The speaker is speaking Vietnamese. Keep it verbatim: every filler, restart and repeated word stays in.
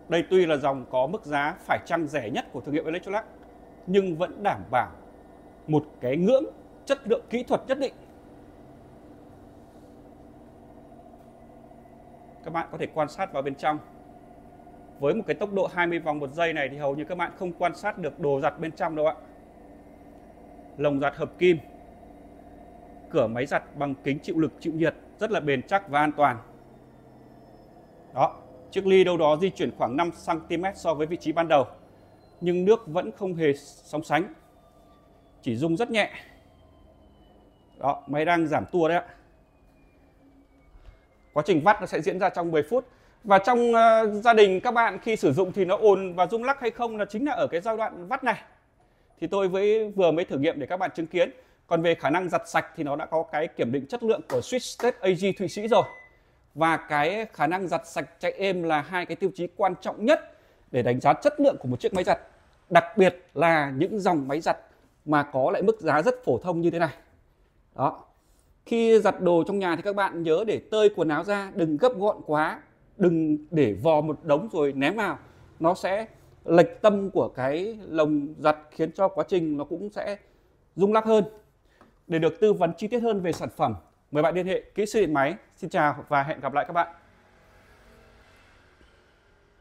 Đây tuy là dòng có mức giá phải chăng rẻ nhất của thương hiệu Electrolux, nhưng vẫn đảm bảo một cái ngưỡng chất lượng kỹ thuật nhất định. Các bạn có thể quan sát vào bên trong. Với một cái tốc độ hai mươi vòng một giây này thì hầu như các bạn không quan sát được đồ giặt bên trong đâu ạ. Lồng giặt hợp kim, cửa máy giặt bằng kính chịu lực chịu nhiệt, rất là bền chắc và an toàn. Đó, chiếc ly đâu đó di chuyển khoảng năm xăng ti mét so với vị trí ban đầu, nhưng nước vẫn không hề sóng sánh, chỉ rung rất nhẹ. Đó, máy đang giảm tua đấy ạ. Quá trình vắt nó sẽ diễn ra trong mười phút. Và trong uh, gia đình các bạn khi sử dụng thì nó ồn và rung lắc hay không là chính là ở cái giai đoạn vắt này. Thì tôi với vừa mới thử nghiệm để các bạn chứng kiến. Còn về khả năng giặt sạch thì nó đã có cái kiểm định chất lượng của Swissted a giê Thụy Sĩ rồi. Và cái khả năng giặt sạch chạy êm là hai cái tiêu chí quan trọng nhất để đánh giá chất lượng của một chiếc máy giặt. Đặc biệt là những dòng máy giặt mà có lại mức giá rất phổ thông như thế này. Đó. Khi giặt đồ trong nhà thì các bạn nhớ để tơi quần áo ra, đừng gấp gọn quá, đừng để vò một đống rồi ném vào. Nó sẽ lệch tâm của cái lồng giặt khiến cho quá trình nó cũng sẽ rung lắc hơn. Để được tư vấn chi tiết hơn về sản phẩm, mời bạn liên hệ kỹ sư điện máy. Xin chào và hẹn gặp lại các bạn.